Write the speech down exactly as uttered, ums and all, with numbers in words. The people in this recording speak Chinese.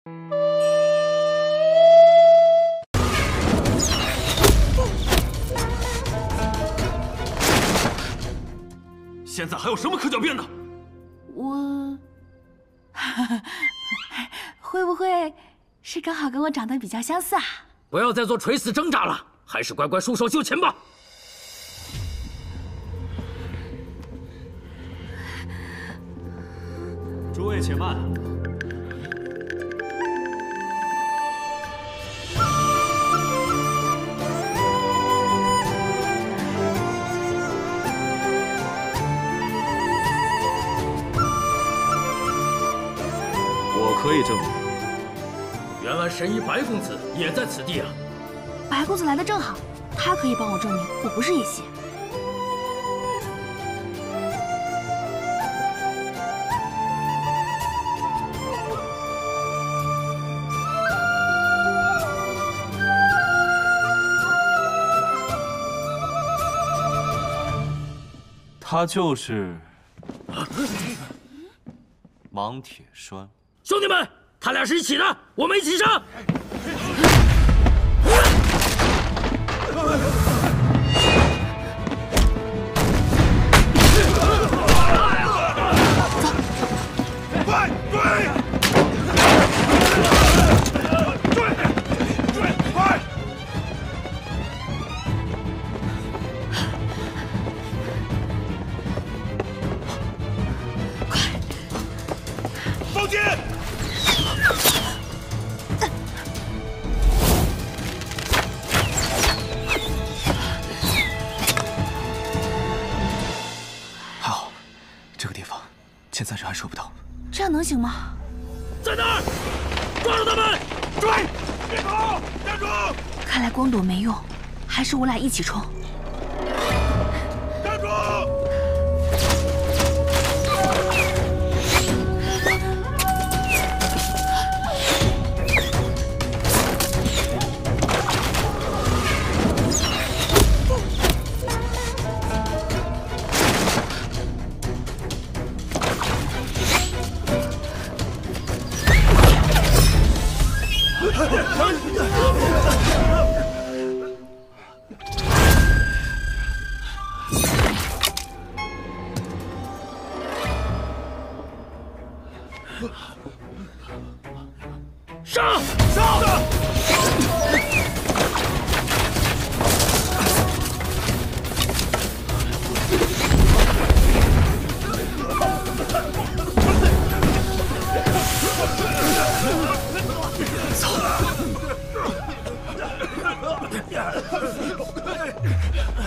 现在还有什么可狡辩的？ 我，会不会是刚好跟我长得比较相似啊？ 不要再做垂死挣扎了，还是乖乖束手就擒吧。 诸位且慢。 我可以证明， 原来神医白公子也在此地啊！ 白公子来的正好，他可以帮我证明我不是叶邪。 他就是芒铁栓。 兄弟们，他俩是一起的，我们一起上！ 现暂时还收不到， 这样能行吗？ 在那儿，抓住他们！ 追！别跑！站住！ 看来光躲没用，还是我俩一起冲。 站住！ 上！ 上！走。